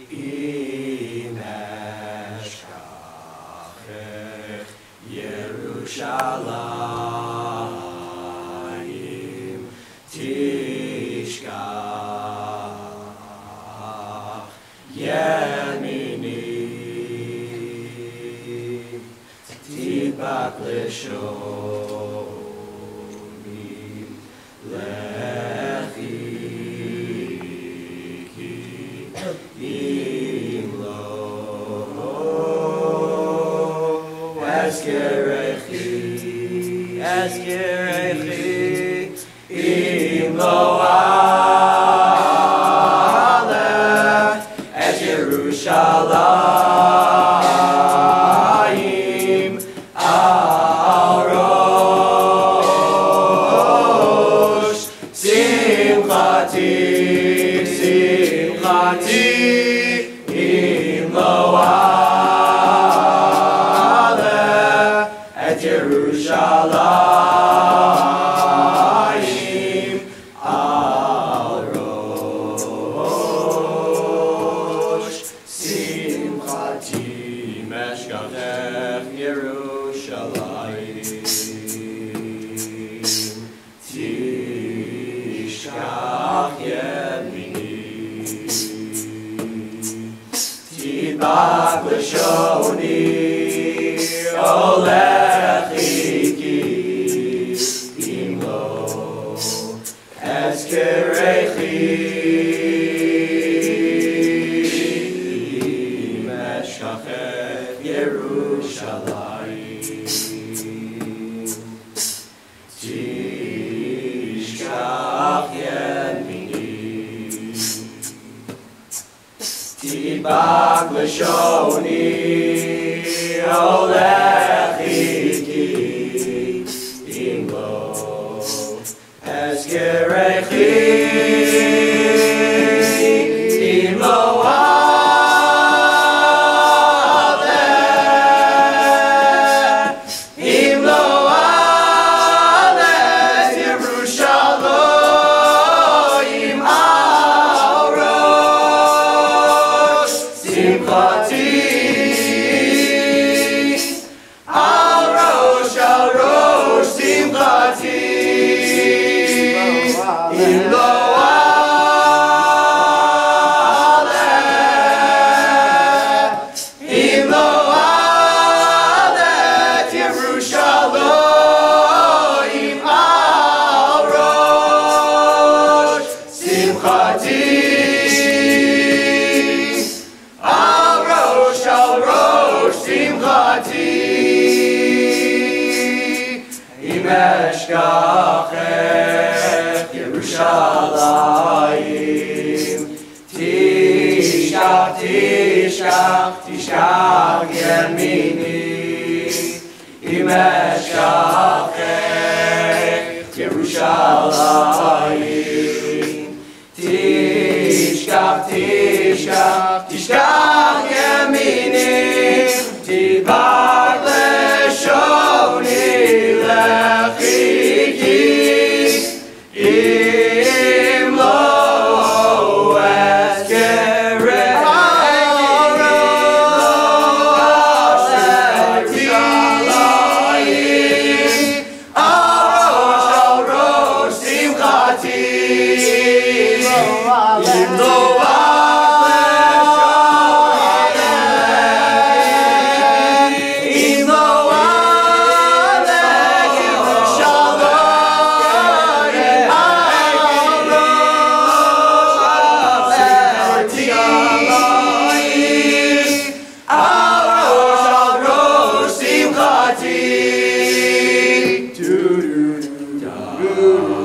Im Eshkachech Yerushalayim Tishkach Yemini Tibak Leshonim Lechiki Imlo Eskerechi Imlo Alech Et Yerushalayim Al Rosh Simchati Imlo Alech Et Yerushalayim Al Rosh Simchati Meshkachech Yerushalayim Tishkach Yemini Tibak Leshoni Olechiki Imlo Eskerechi Meshkachech Yerushalayim Tishkach Yemini Tibak Leshoni Olechiki Imlo Eskerechi Imlo Alech Imlo Alech Yerushalayim Al Rosh Simchati Al Rosh Simchati Imlo Alech Imlo Alech Yerushalayim Al Rosh Simchati Al Rosh Simchati Im Eshkachech Yerushalayim Tishkach Yemini Im Eshkachech Yerushalayim Tishkach Yemini Tibak Leshoni Lechiki Imlo Eskerechi Al Rosh Simchati Imlo Simchati